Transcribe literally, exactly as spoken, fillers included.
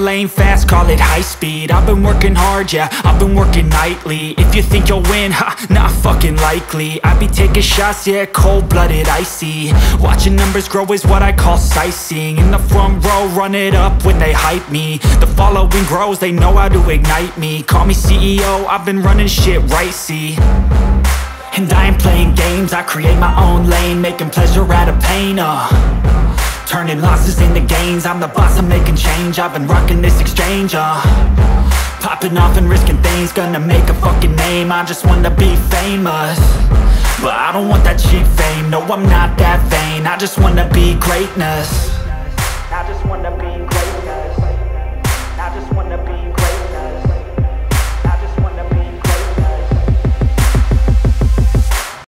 lane fast, call it high speed. I've been working hard, yeah, I've been working nightly. If you think you'll win, ha, not fucking likely. I be taking shots, yeah, cold-blooded, icy. Watching numbers grow is what I call sightseeing. In the front row, run it up when they hype me. The following grows, they know how to ignite me. Call me C E O, I've been running shit right, see. And I ain't playing games, I create my own lane, making pleasure out of pain, uh turning losses into gains, I'm the boss, I'm making change. I've been rocking this exchange, uh popping off and risking things, gonna make a fucking name. I just wanna be famous, but I don't want that cheap fame. No, I'm not that vain, I just wanna be greatness.